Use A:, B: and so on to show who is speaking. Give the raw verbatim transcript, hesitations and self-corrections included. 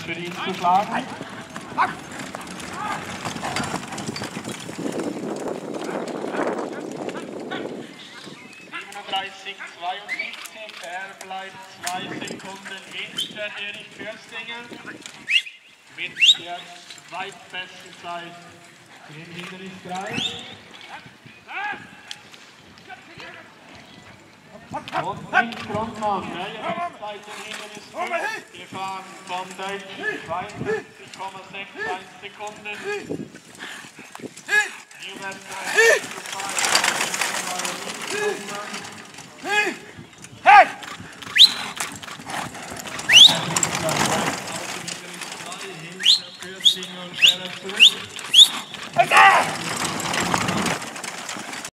A: für ihn zu schlagen. siebenunddreißig zweiundsiebzig, er bleibt zwei Sekunden hinter Erich Fürstinger mit der zweitbesten Zeit im Hinderniskreis. Und Nick Grundmann, der Bestzeit im Hinderniskreis, gefahren von Deutsch zweiundfünfzig Komma einundsechzig Sekunden. New West